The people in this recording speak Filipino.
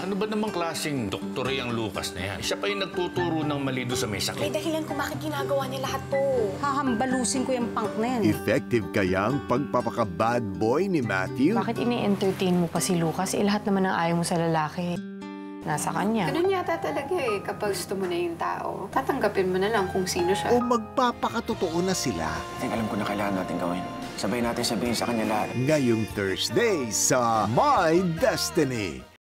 Ano ba namang klaseng doktor ang Lucas na yan? Siya pa yung nagtuturo ng mali doon sa may May sakit. dahilan kung bakit ginagawa niya lahat to. Hahambalusin ko yung punk na yan. Effective kaya ang pagpapaka-bad boy ni Matthew? Bakit ini-entertain mo pa si Lucas? Lahat naman ng ayaw mo sa lalaki nasa kanya. Ganun yata talaga eh. Kapag gusto mo na yung tao, tatanggapin mo na lang kung sino siya. O magpapakatotoo na sila? I think alam ko na kailangan natin gawin. Sabay natin sabihin sa kanya lahat. Ngayong Thursday sa My Destiny.